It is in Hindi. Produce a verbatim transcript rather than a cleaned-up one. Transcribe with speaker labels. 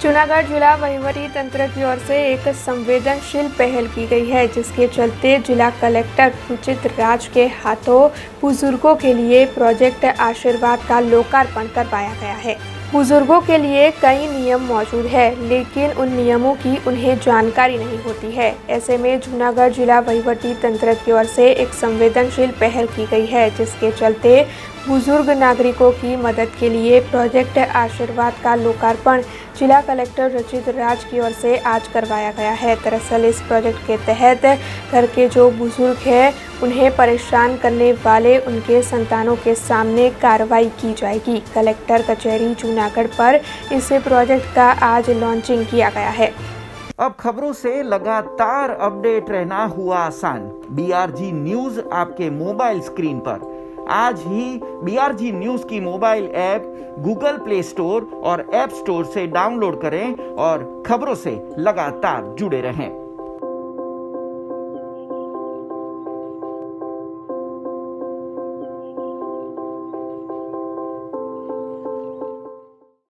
Speaker 1: जूनागढ़ जिला वहीवटी तंत्र की ओर से एक संवेदनशील पहल की गई है, जिसके चलते जिला कलेक्टर रुचित राज के हाथों बुजुर्गों के लिए प्रोजेक्ट आशीर्वाद का लोकार्पण करवाया गया है। बुजुर्गों के लिए कई नियम मौजूद है, लेकिन उन नियमों की उन्हें जानकारी नहीं होती है। ऐसे में जूनागढ़ जिला वहीवटी तंत्र की ओर से एक संवेदनशील पहल की गई है, जिसके चलते बुजुर्ग नागरिकों की मदद के लिए प्रोजेक्ट आशीर्वाद का लोकार्पण जिला कलेक्टर रुचित राज की ओर से आज करवाया गया है। दरअसल इस प्रोजेक्ट के तहत घर के जो बुजुर्ग हैं उन्हें परेशान करने वाले उनके संतानों के सामने कार्रवाई की जाएगी। कलेक्टर कचहरी जूनागढ़ पर इस प्रोजेक्ट का आज लॉन्चिंग किया गया है।
Speaker 2: अब खबरों से लगातार अपडेट रहना हुआ आसान। बीआरजी न्यूज आपके मोबाइल स्क्रीन पर आज ही बीआरजी न्यूज की mobile app Google Play Store और ऐप स्टोर से डाउनलोड करें और खबरों से लगातार जुड़े रहें।